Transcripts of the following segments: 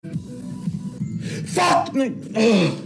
Fuck me! Ugh.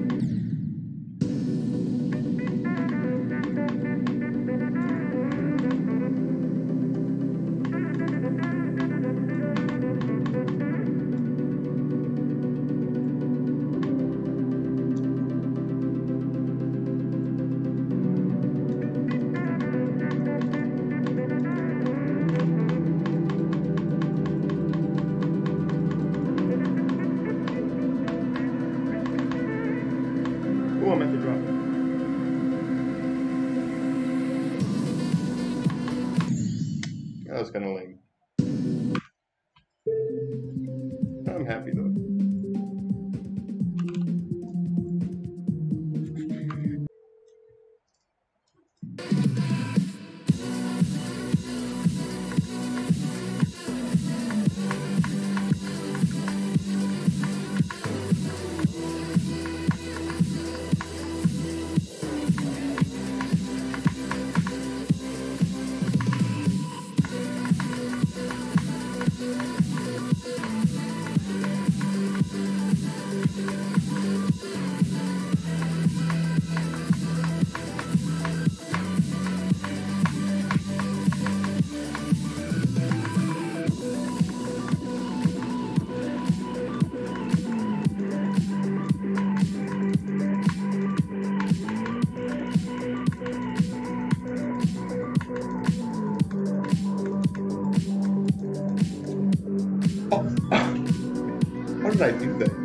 Oh, I'm at the drop. That was kind of lame. I'm happy though. How did I do that?